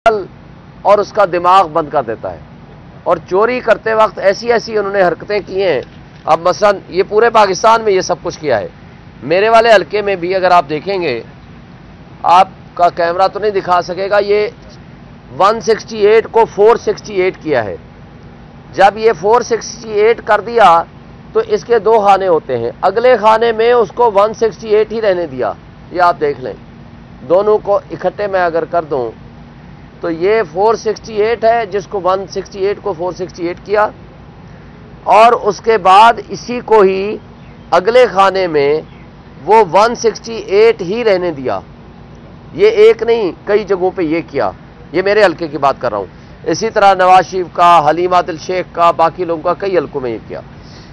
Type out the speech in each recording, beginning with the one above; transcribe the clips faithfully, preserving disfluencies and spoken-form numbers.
عقل اور اس کا دماغ بند کر دیتا ہے. اور چوری کرتے وقت ایسی ایسی انہوں نے حرکتیں کی ہیں. اب مثلا یہ پورے پاکستان میں یہ سب کچھ کیا ہے. میرے والے حلقے میں بھی اگر آپ دیکھیں گے, آپ کا کیمرہ تو نہیں دکھا سکے گا, یہ ون سکسٹی ایٹ کو فور سکسٹی ایٹ کیا ہے. جب یہ فور سکسٹی ایٹ کر دیا تو اس کے دو خانے ہوتے ہیں, اگلے خانے میں اس کو ون سکسٹی ایٹ ہی رہنے دیا. یہ آپ دیکھ لیں, دونوں کو اکٹھے میں اگر کر دوں تو یہ فور سکسٹی ایٹ ہے جس کو ون سکسٹی ایٹ کو فور سکسٹی ایٹ کیا, اور اس کے بعد اسی کو ہی اگلے خانے میں وہ ون سکسٹی ایٹ ہی رہنے دیا. یہ ایک نہیں کئی جگہوں پہ یہ کیا. یہ میرے حلقے کی بات کر رہا ہوں. اسی طرح نواز شریف کا, حلیم عادل شیخ کا, باقی لوگوں کا کئی حلقوں میں یہ کیا.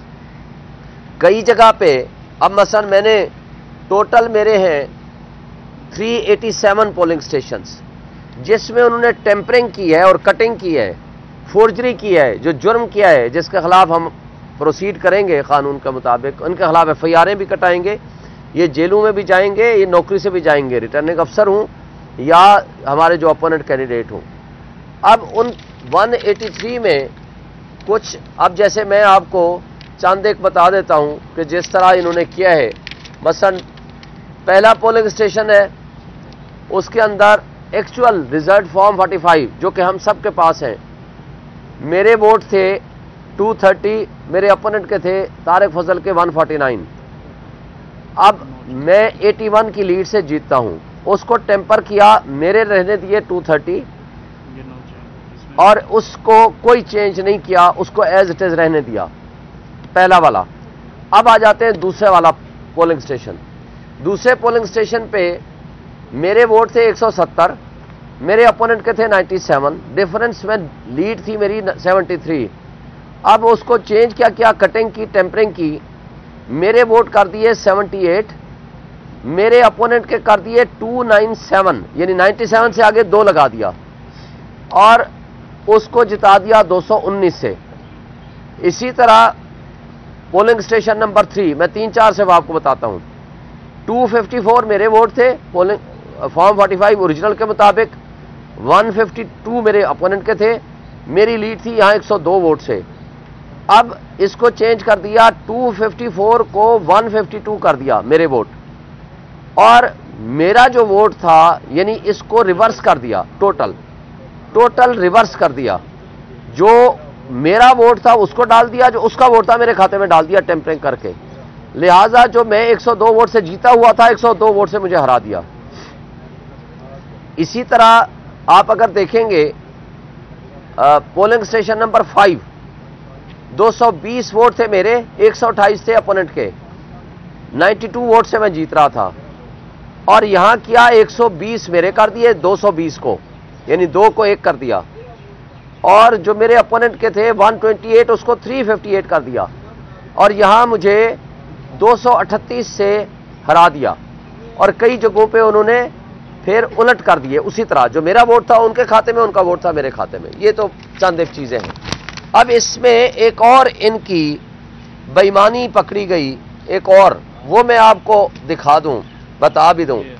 کئی جگہ پہ اب مثلا میں نے ٹوٹل میرے ہیں three eighty seven polling stations, جس میں انہوں نے ٹیمپرنگ کی ہے اور کٹنگ کی ہے, فورجری کی ہے, جو جرم کیا ہے جس کے خلاف ہم پروسیڈ کریں گے قانون کے مطابق. ان کے خلاف ایف آئی آریں بھی کٹائیں گے, یہ جیلوں میں بھی جائیں گے, یہ نوکری سے بھی جائیں گے, ریٹرننگ افسر ہوں یا ہمارے جو اپوننٹ کینڈیڈیٹ ہوں. اب ان ون ایٹی تھری میں کچھ, اب جیسے میں آپ کو چند ایک بتا دیتا ہوں کہ جس طرح انہوں نے کیا ہے. مثلا پہلا پولنگ اسٹیشن ہے, اس کے اندر actual result form forty five جو کہ ہم سب کے پاس ہیں. میرے ووٹ تھے ٹو تھرٹی, میرے اپوننٹ کے تھے طارق فضل کے ون فورٹی نائن. اب میں ایٹی ون کی لیڈ سے جیتتا ہوں, اس کو ٹیمپر کیا, میرے رہنے دیے ٹو تھرٹی اور اس کو کوئی چینج نہیں کیا, اس کو ایز اٹ از رہنے دیا, پہلا والا. اب آ جاتے ہیں دوسرے والا پولنگ سٹیشن. دوسرے پولنگ سٹیشن پہ میرے ووٹ تھے ایک سو ستر, میرے اپوننٹ کے تھے نائنٹی سیون, ڈفرنس میں لیڈ تھی میری سیونٹی تھری. اب اس کو چینج کیا کیا, کٹنگ کی, ٹیمپرنگ کی, میرے ووٹ کر دیے سیونٹی ایٹ, میرے اپوننٹ کے کر دیے ٹو نائن سیون, یعنی نائنٹی سیون سے آگے دو لگا دیا, اور اس کو جتا دیا دو سو انیس سے. اسی طرح پولنگ سٹیشن نمبر تھری, میں تین چار سے آپ کو بتاتا ہوں. ٹو ففٹی فور میرے ووٹ تھے polling form forty five original کے مطابق, ون ففٹی ٹو میرے اپوننٹ کے تھے, میری لیڈ تھی یہاں ایک سو دو ووٹ سے. اب اس کو چینج کر دیا, ٹو ففٹی فور کو ون ففٹی ٹو کر دیا میرے ووٹ, اور میرا جو ووٹ تھا یعنی اس کو ریورس کر دیا, ٹوٹل ٹوٹل ریورس کر دیا. جو میرا ووٹ تھا اس کو ڈال دیا, جو اس کا ووٹ تھا میرے کھاتے میں ڈال دیا ٹیمپرنگ کر کے. لہٰذا جو میں ایک سو دو ووٹ سے جیتا ہوا تھا, ایک سو دو ووٹ سے مجھے ہرا دیا. اسی طرح آپ اگر دیکھیں گے پولنگ سٹیشن نمبر فائیو, دو سو بیس ووٹ تھے میرے, ایک سو اٹھائیس تھے اپوننٹ کے, نائنٹی ٹو ووٹ سے میں جیت رہا تھا. اور یہاں کیا ایک سو بیس میرے کر دیے دو سو بیس کو, یعنی دو کو ایک کر دیا, اور جو میرے اپوننٹ کے تھے ون ٹوینٹی ایٹ اس کو تھری ففٹی ایٹ کر دیا, اور یہاں مجھے دو سو اٹھتیس سے ہرا دیا. اور کئی جگہوں پہ انہوں نے پھر الٹ کر دیے, اسی طرح جو میرا ووٹ تھا ان کے کھاتے میں, ان کا ووٹ تھا میرے کھاتے میں. یہ تو چند ایک چیزیں ہیں. اب اس میں ایک اور ان کی بے ایمانی پکڑی گئی, ایک اور, وہ میں آپ کو دکھا دوں, بتا بھی دوں.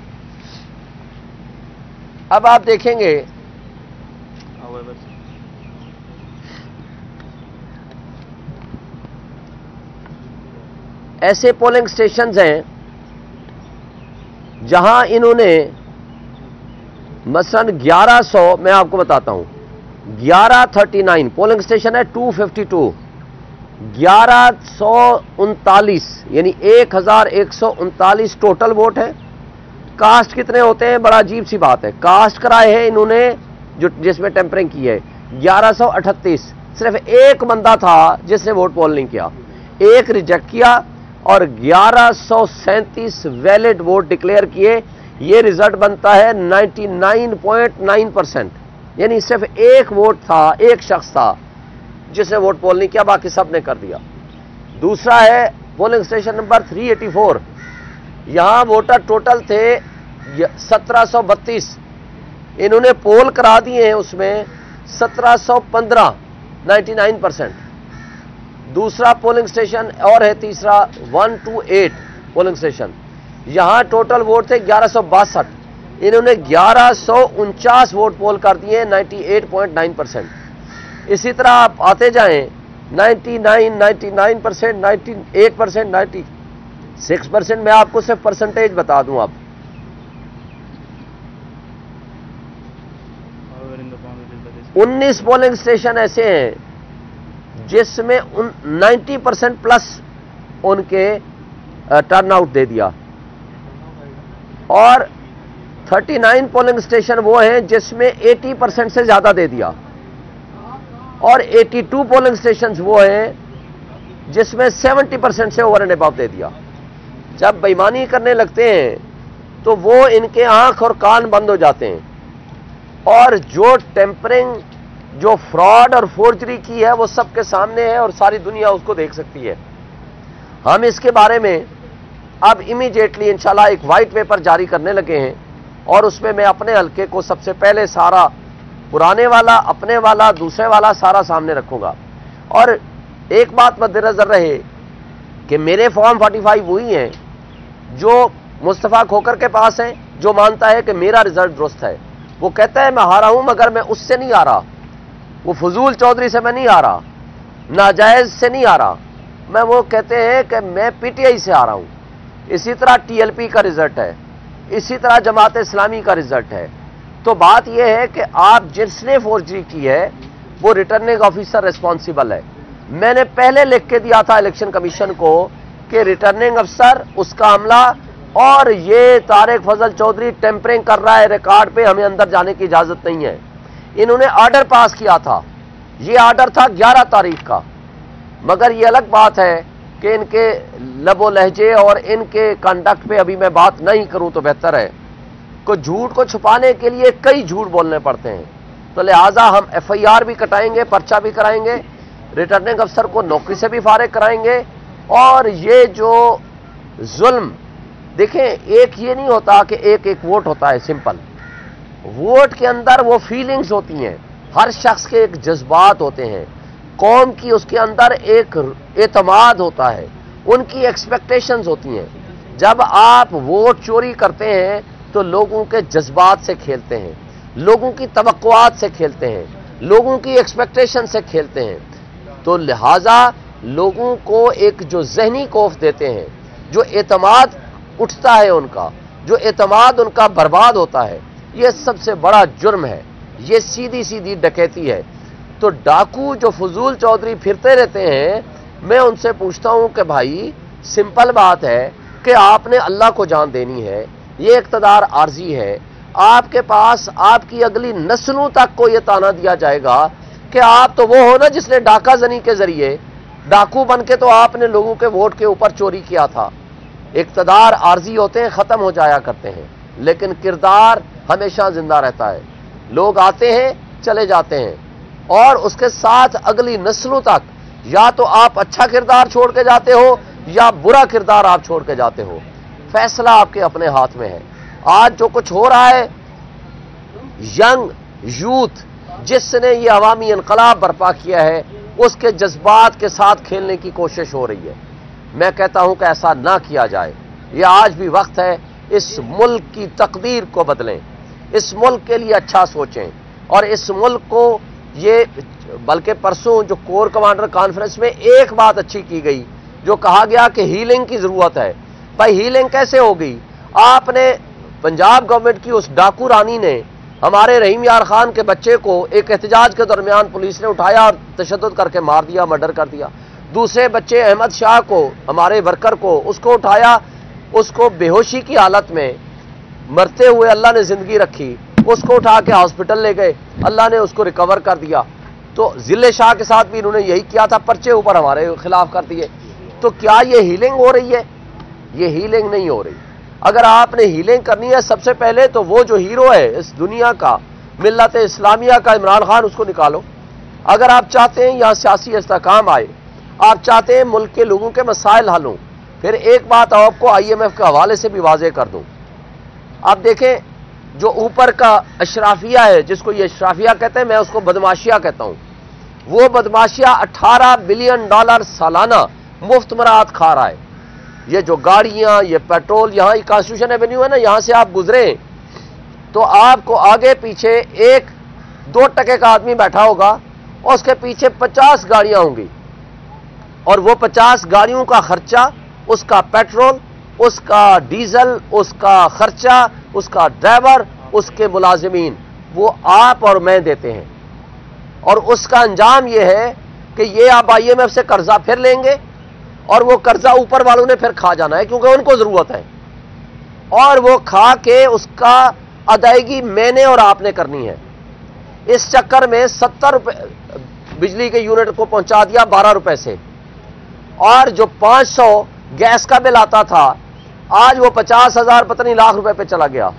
اب آپ دیکھیں گے ایسے پولنگ سٹیشنز ہیں جہاں انہوں نے مثلا گیارہ سو, میں آپ کو بتاتا ہوں, گیارہ تھرٹی نائن پولنگ سٹیشن ہے ٹو ففٹی ٹو, گیارہ سو انتالیس یعنی ایک ہزار ایک سو انتالیس ٹوٹل ووٹ ہے. کاسٹ کتنے ہوتے ہیں, بڑا عجیب سی بات ہے. کاسٹ کرائے ہیں انہوں نے جو جس میں ٹیمپرنگ کی ہے گیارہ سو اٹھتیس. صرف ایک بندہ تھا جس نے ووٹ پول نہیں کیا, ایک ریجیکٹ کیا, اور گیارہ سو سینتیس ویلڈ ووٹ ڈکلیئر کیے. یہ رزلٹ بنتا ہے ninety nine point nine percent, یعنی صرف ایک ووٹ تھا, ایک شخص تھا جس نے ووٹ پول نہیں کیا, باقی سب نے کر دیا. دوسرا ہے polling station number three eighty four, یہاں ووٹر ٹوٹل تھے سترہ سو بتیس, انہوں نے پول کرا دیے ہیں اس میں سترہ سو پندرہ, نائنٹی نائن پرسینٹ. دوسرا پولنگ سٹیشن اور ہے تیسرا one two eight polling station, یہاں ٹوٹل ووٹ تھے گیارہ سو باسٹھ, انہوں نے گیارہ سو انچاس ووٹ پول کر دیے، ninety eight point nine percent. اسی طرح آپ آتے جائیں، ninety nine ninety nine percent ninety eight percent ninety six percent میں آپ کو صرف پرسنٹیج بتا دوں۔ آپ انیس پولنگ اسٹیشن ایسے ہیں جس میں نائنٹی پرسینٹ پلس ان کے ٹرن آؤٹ دے دیا، اور تھرٹی نائن پولنگ اسٹیشن وہ ہیں جس میں ایٹی پرسینٹ سے زیادہ دے دیا، اور ایٹی ٹو پولنگ اسٹیشن وہ ہیں جس میں سیونٹی پرسینٹ سے اوور اینڈ ابو دے دیا۔ جب بےایمانی کرنے لگتے ہیں تو وہ ان کے آنکھ اور کان بند ہو جاتے ہیں، اور جو ٹیمپرنگ، جو فراڈ اور فورجری کی ہے وہ سب کے سامنے ہے اور ساری دنیا اس کو دیکھ سکتی ہے۔ ہم اس کے بارے میں اب امیڈیٹلی انشاءاللہ ایک وائٹ پیپر جاری کرنے لگے ہیں، اور اس میں میں اپنے حلقے کو سب سے پہلے سارا پرانے والا، اپنے والا، دوسرے والا سارا سامنے رکھوں گا۔ اور ایک بات مد نظر رہے کہ میرے فارم فورٹی فائیو وہی ہیں جو مصطفیٰ کھوکر کے پاس ہیں، جو مانتا ہے کہ میرا رزلٹ درست ہے۔ وہ کہتا ہے میں ہارا ہوں مگر میں اس سے نہیں آ رہا، وہ فضول چودھری سے میں نہیں آ رہا، ناجائز سے نہیں آ رہا، میں وہ کہتے ہیں کہ میں پی ٹی آئی سے آ رہا ہوں۔ اسی طرح ٹی ایل پی کا رزلٹ ہے، اسی طرح جماعت اسلامی کا رزلٹ ہے۔ تو بات یہ ہے کہ آپ جس نے فورجری کی ہے وہ ریٹرننگ آفیسر ریسپانسیبل ہے۔ میں نے پہلے لکھ کے دیا تھا الیکشن کمیشن کو کہ ریٹرننگ افسر، اس کا عملہ، اور یہ طارق فضل چودھری ٹیمپرنگ کر رہا ہے ریکارڈ پہ، ہمیں اندر جانے کی اجازت نہیں ہے۔ انہوں نے آرڈر پاس کیا تھا، یہ آرڈر تھا گیارہ تاریخ کا، مگر یہ الگ بات ہے کہ ان کے لب و لہجے اور ان کے کنڈکٹ پہ ابھی میں بات نہیں کروں تو بہتر ہے۔ کو جھوٹ کو چھپانے کے لیے کئی جھوٹ بولنے پڑتے ہیں، تو لہٰذا ہم ایف آئی آر بھی کٹائیں گے، پرچہ بھی کرائیں گے، ریٹرننگ افسر کو نوکری سے بھی فارغ کرائیں گے۔ اور یہ جو ظلم، دیکھیں ایک یہ نہیں ہوتا کہ ایک ایک ووٹ ہوتا ہے سمپل، ووٹ کے اندر وہ فیلنگز ہوتی ہیں، ہر شخص کے ایک جذبات ہوتے ہیں، قوم کی اس کے اندر ایک اعتماد ہوتا ہے، ان کی ایکسپیکٹیشنز ہوتی ہیں۔ جب آپ ووٹ چوری کرتے ہیں تو لوگوں کے جذبات سے کھیلتے ہیں، لوگوں کی توقعات سے کھیلتے ہیں، لوگوں کی ایکسپیکٹیشن سے کھیلتے ہیں، تو لہٰذا لوگوں کو ایک جو ذہنی خوف دیتے ہیں، جو اعتماد اٹھتا ہے ان کا، جو اعتماد ان کا برباد ہوتا ہے، یہ سب سے بڑا جرم ہے، یہ سیدھی سیدھی ڈکیتی ہے۔ تو ڈاکو جو فضول چودھری پھرتے رہتے ہیں، میں ان سے پوچھتا ہوں کہ بھائی سمپل بات ہے کہ آپ نے اللہ کو جان دینی ہے، یہ اقتدار عارضی ہے، آپ کے پاس آپ کی اگلی نسلوں تک کو یہ تانا دیا جائے گا کہ آپ تو وہ ہو نا جس نے ڈاکہ زنی کے ذریعے، ڈاکو بن کے تو آپ نے لوگوں کے ووٹ کے اوپر چوری کیا تھا۔ اقتدار عارضی ہوتے ہیں، ختم ہو جایا کرتے ہیں، لیکن کردار ہمیشہ زندہ رہتا ہے۔ لوگ آتے ہیں چلے جاتے ہیں، اور اس کے ساتھ اگلی نسلوں تک یا تو آپ اچھا کردار چھوڑ کے جاتے ہو یا برا کردار آپ چھوڑ کے جاتے ہو، فیصلہ آپ کے اپنے ہاتھ میں ہے۔ آج جو کچھ ہو رہا ہے، ینگ یوتھ جس نے یہ عوامی انقلاب برپا کیا ہے، اس کے جذبات کے ساتھ کھیلنے کی کوشش ہو رہی ہے۔ میں کہتا ہوں کہ ایسا نہ کیا جائے، یہ آج بھی وقت ہے، اس ملک کی تقدیر کو بدلیں، اس ملک کے لیے اچھا سوچیں، اور اس ملک کو یہ، بلکہ پرسوں جو کور کمانڈر کانفرنس میں ایک بات اچھی کی گئی، جو کہا گیا کہ ہیلنگ کی ضرورت ہے۔ بھائی ہیلنگ کیسے ہوگی؟ آپ نے پنجاب گورنمنٹ کی اس ڈاکو رانی نے ہمارے رحیم یار خان کے بچے کو ایک احتجاج کے درمیان پولیس نے اٹھایا اور تشدد کر کے مار دیا، مرڈر کر دیا۔ دوسرے بچے احمد شاہ کو، ہمارے ورکر کو، اس کو اٹھایا، اس کو بے ہوشی کی حالت میں مرتے ہوئے اللہ نے زندگی رکھی، اس کو اٹھا کے ہاسپٹل لے گئے، اللہ نے اس کو ریکور کر دیا۔ تو ضلع شاہ کے ساتھ بھی انہوں نے یہی کیا تھا، پرچے اوپر ہمارے خلاف کر دیے۔ تو کیا یہ ہیلنگ ہو رہی ہے؟ یہ ہیلنگ نہیں ہو رہی۔ اگر آپ نے ہیلنگ کرنی ہے، سب سے پہلے تو وہ جو ہیرو ہے اس دنیا کا، ملت اسلامیہ کا عمران خان، اس کو نکالو۔ اگر آپ چاہتے ہیں یہاں سیاسی استحکام آئے، آپ چاہتے ہیں ملک کے لوگوں کے مسائل حل ہوں، پھر ایک بات آپ کو آئی ایم ایف کے حوالے سے بھی واضح کر دوں۔ آپ دیکھیں جو اوپر کا اشرافیہ ہے، جس کو یہ اشرافیہ کہتے ہیں، میں اس کو بدماشیہ کہتا ہوں، وہ بدماشیہ اٹھارہ بلین ڈالر سالانہ مفت مراحت کھا رہا ہے۔ یہ جو گاڑیاں، یہ پیٹرول، یہاں کانسٹیٹیوشن ایونیو ہے نا، یہاں سے آپ گزریں تو آپ کو آگے پیچھے ایک دو ٹکے کا آدمی بیٹھا ہوگا اور اس کے پیچھے پچاس گاڑیاں ہوں گی، اور وہ پچاس گاڑیوں کا خرچہ، اس کا پیٹرول، اس کا ڈیزل، اس کا خرچہ، اس کا ڈرائیور، اس کے ملازمین، وہ آپ اور میں دیتے ہیں۔ اور اس کا انجام یہ ہے کہ یہ آپ آئی ایم ایف سے قرضہ پھر لیں گے، اور وہ قرضہ اوپر والوں نے پھر کھا جانا ہے کیونکہ ان کو ضرورت ہے، اور وہ کھا کے اس کا ادائیگی میں نے اور آپ نے کرنی ہے۔ اس چکر میں ستر روپے بجلی کے یونٹ کو پہنچا دیا بارہ روپے سے، اور جو پانچ سو گیس کا بل آتا تھا آج وہ پچاس ہزار پتہ نہیں لاکھ روپے پہ چلا گیا۔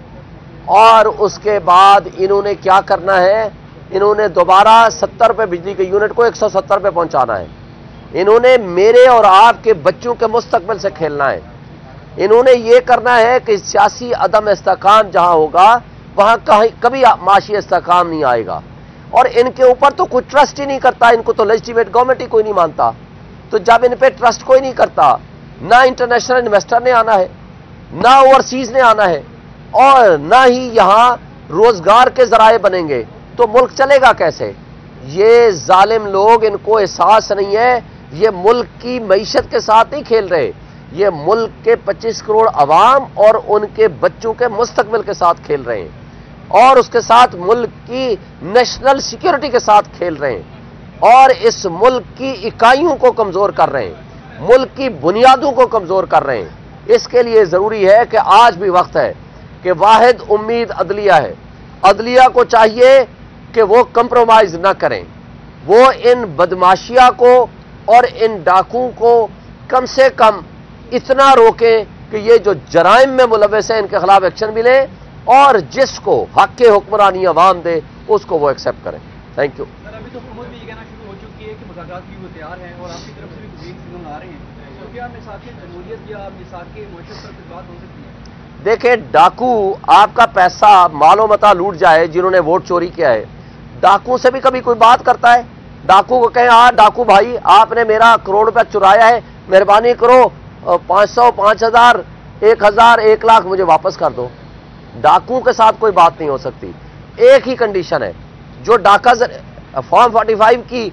اور اس کے بعد انہوں نے کیا کرنا ہے، انہوں نے دوبارہ ستر روپے بجلی کے یونٹ کو ایک سو ستر پہ پہنچانا ہے۔ انہوں نے میرے اور آپ کے بچوں کے مستقبل سے کھیلنا ہے۔ انہوں نے یہ کرنا ہے کہ سیاسی عدم استحکام جہاں ہوگا وہاں کبھی معاشی استحکام نہیں آئے گا، اور ان کے اوپر تو کوئی ٹرسٹ ہی نہیں کرتا، ان کو تو لیجٹیمیٹ گورنمنٹ ہی کوئی نہیں مانتا۔ تو جب ان پہ ٹرسٹ کوئی نہیں کرتا، نہ انٹرنیشنل انویسٹر نے آنا ہے، نہ اوورسیز نے آنا ہے، اور نہ ہی یہاں روزگار کے ذرائع بنیں گے، تو ملک چلے گا کیسے؟ یہ ظالم لوگ، ان کو احساس نہیں ہے، یہ ملک کی معیشت کے ساتھ نہیں کھیل رہے، یہ ملک کے پچیس کروڑ عوام اور ان کے بچوں کے مستقبل کے ساتھ کھیل رہے ہیں، اور اس کے ساتھ ملک کی نیشنل سیکیورٹی کے ساتھ کھیل رہے ہیں، اور اس ملک کی اکائیوں کو کمزور کر رہے ہیں، ملک کی بنیادوں کو کمزور کر رہے ہیں۔ اس کے لیے ضروری ہے کہ آج بھی وقت ہے کہ واحد امید عدلیہ ہے۔ عدلیہ کو چاہیے کہ وہ کمپرومائز نہ کریں، وہ ان بدماشیہ کو اور ان ڈاکوں کو کم سے کم اتنا روکیں کہ یہ جو جرائم میں ملوث ہیں ان کے خلاف ایکشن ملے، اور جس کو حق کے حکمرانی عوام دے اس کو وہ ایکسیپٹ کریں۔ Thank you. سر، ابھی تو حکومت بھی یہ کہنا شروع ہو چکی ہے کہ مذاکرات کی وہ تیار ہیں، اور آپ کی طرف سے بھی گرین سگنل آ رہے ہیں، تو کیا میثاق جمہوریت یا میثاق معاشرت پر بات ہو سکتی ہے؟ دیکھیں، ڈاکو آپ کا پیسہ مال و متاع لوٹ جائے جنہوں نے ووٹ چوری کیا ہے، ڈاکو سے بھی کبھی کوئی بات کرتا ہے؟ ڈاکو کو کہیں آ ڈاکو بھائی آپ نے میرا کروڑ روپیہ چرایا ہے، مہربانی کرو پانچ سو پانچ ہزار ایک ہزار ایک لاکھ مجھے واپس کر دو۔ ڈاکو کے ساتھ کوئی بات نہیں ہو سکتی۔ ایک ہی کنڈیشن ہے، جو ڈاکہ فارم فورٹی فائیو کی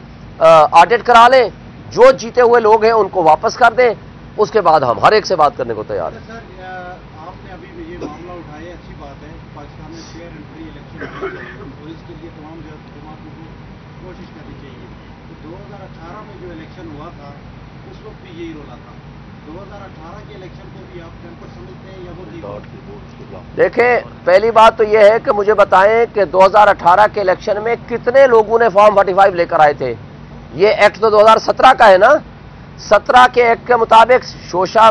آڈٹ کرا لیں، جو جیتے ہوئے لوگ ہیں ان کو واپس کر دیں، اس کے بعد ہم ہر ایک سے بات کرنے کو تیار ہیں۔ سر، آپ نے ابھی بھی یہ معاملہ اٹھایا، اچھی بات ہے، پاکستان میں فیئر اینڈ فری الیکشن ہونا چاہیے، اور اس کے لیے تمام جماعتوں کو کوشش کرنی چاہیے۔ دو ہزار اٹھارہ میں جو الیکشن ہوا تھا اس وقت بھی یہی رولا تھا، دو ہزار اٹھارہ کے الیکشن کو بھی آپ ٹیمپر سمجھتے ہیں یا وہ دیکھیں، پہلی بات تو یہ ہے کہ مجھے بتائیں کہ دو ہزار اٹھارہ کے الیکشن میں کتنے لوگوں نے فارم فورٹی فائیو لے کر آئے تھے؟ یہ ایکٹ تو دو ہزار سترہ کا ہے نا، سترہ کے ایکٹ کے مطابق شوشا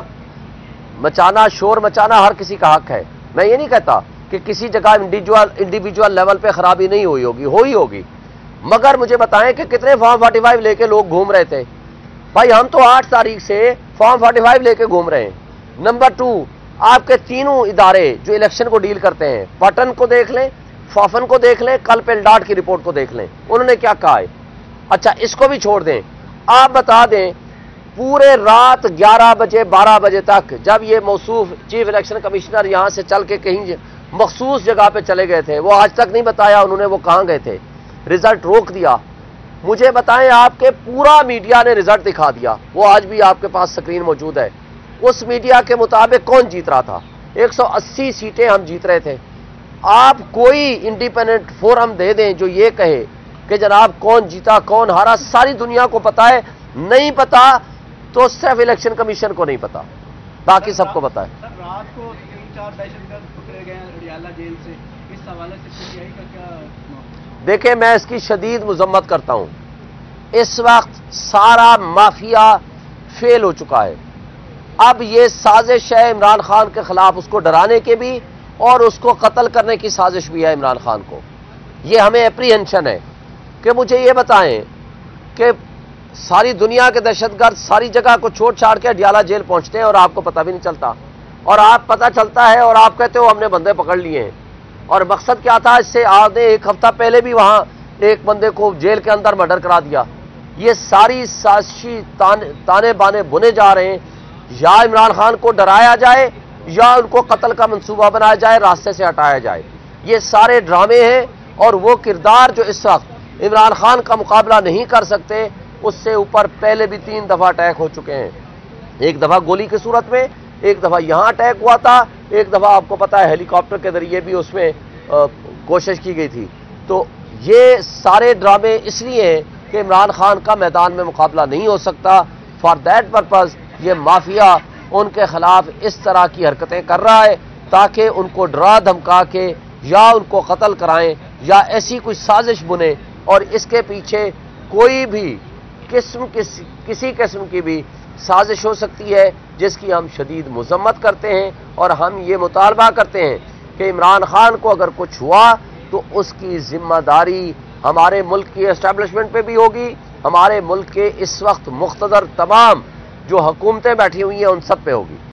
مچانا، شور مچانا ہر کسی کا حق ہے۔ میں یہ نہیں کہتا کہ کسی جگہ انڈیویجول انڈیویجول لیول پہ خرابی نہیں ہوئی ہوگی، ہوئی ہوگی، مگر مجھے بتائیں کہ کتنے فارم فورٹی فائیو لے کے لوگ گھوم رہے تھے؟ بھائی ہم تو آٹھ تاریخ سے فارم فورٹی فائیو لے کے گھوم رہے ہیں۔ نمبر ٹو، آپ کے تینوں ادارے جو الیکشن کو ڈیل کرتے ہیں، پٹن کو دیکھ لیں، فافن کو دیکھ لیں، کل پیلڈاٹ کی رپورٹ کو دیکھ لیں، انہوں نے کیا کہا ہے۔ اچھا، اس کو بھی چھوڑ دیں، آپ بتا دیں پورے رات گیارہ بجے بارہ بجے تک جب یہ موصوف چیف الیکشن کمشنر یہاں سے چل کے کہیں مخصوص جگہ پہ چلے گئے تھے، وہ آج تک نہیں بتایا انہوں نے وہ کہاں گئے تھے، رزلٹ روک دیا۔ مجھے بتائیں، آپ کے پورا میڈیا نے رزلٹ دکھا دیا، وہ آج بھی آپ کے پاس سکرین موجود ہے۔ اس میڈیا کے مطابق کون جیت رہا تھا؟ ایک سو اسی سیٹیں ہم جیت رہے تھے۔ آپ کوئی انڈیپینڈنٹ فورم دے دیں جو یہ کہے کہ جناب کون جیتا کون ہارا، ساری دنیا کو پتا ہے، نہیں پتا تو صرف الیکشن کمیشن کو نہیں پتا، باقی سب کو پتا ہے۔ سر، رات کو تین چار دہشت گرد پکڑے گئے ہیں اڈیالہ جیل سے، اس حوالے سے پی ٹی آئی کا کیا؟ دیکھیں، میں اس کی شدید مذمت کرتا ہوں۔ اس وقت سارا مافیا فیل ہو چکا ہے۔ اب یہ سازش ہے عمران خان کے خلاف، اس کو ڈرانے کے بھی اور اس کو قتل کرنے کی سازش بھی ہے عمران خان کو۔ یہ ہمیں اپریہنشن ہے کہ مجھے یہ بتائیں کہ ساری دنیا کے دہشت گرد ساری جگہ کو چھوڑ چھاڑ کے اڈیالہ جیل پہنچتے ہیں اور آپ کو پتہ بھی نہیں چلتا، اور آپ پتہ چلتا ہے اور آپ کہتے ہو ہم نے بندے پکڑ لیے ہیں۔ اور مقصد کیا تھا؟ اس سے آدھے ایک ہفتہ پہلے بھی وہاں ایک بندے کو جیل کے اندر مرڈر کرا دیا۔ یہ ساری سازشی تانے بانے بنے جا رہے ہیں، یا عمران خان کو ڈرایا جائے یا ان کو قتل کا منصوبہ بنایا جائے، راستے سے ہٹایا جائے۔ یہ سارے ڈرامے ہیں، اور وہ کردار جو اس وقت عمران خان کا مقابلہ نہیں کر سکتے، اس سے اوپر پہلے بھی تین دفعہ اٹیک ہو چکے ہیں. ایک دفعہ گولی کی صورت میں، ایک دفعہ یہاں اٹیک ہوا تھا، ایک دفعہ آپ کو پتا ہے ہیلی کاپٹر کے ذریعے بھی اس میں کوشش کی گئی تھی. تو یہ سارے ڈرامے اس لیے ہیں کہ عمران خان کا میدان میں مقابلہ نہیں ہو سکتا. فار دیٹ پرپز یہ مافیا ان کے خلاف اس طرح کی حرکتیں کر رہا ہے تاکہ ان کو ڈرا دھمکا کے یا ان کو قتل کرائیں یا ایسی کوئی سازش بنے، اور اس کے پیچھے کوئی بھی قسم کسی کسی قسم کی بھی سازش ہو سکتی ہے جس کی ہم شدید مذمت کرتے ہیں. اور ہم یہ مطالبہ کرتے ہیں کہ عمران خان کو اگر کچھ ہوا تو اس کی ذمہ داری ہمارے ملک کی اسٹیبلشمنٹ پہ بھی ہوگی، ہمارے ملک کے اس وقت مقتدر تمام جو حکومتیں بیٹھی ہوئی ہیں ان سب پہ ہوگی.